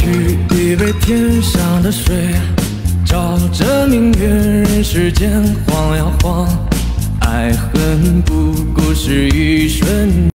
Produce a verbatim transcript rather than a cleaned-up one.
取一杯天上的水，照着明月，人世间晃呀晃，爱恨不过是一瞬。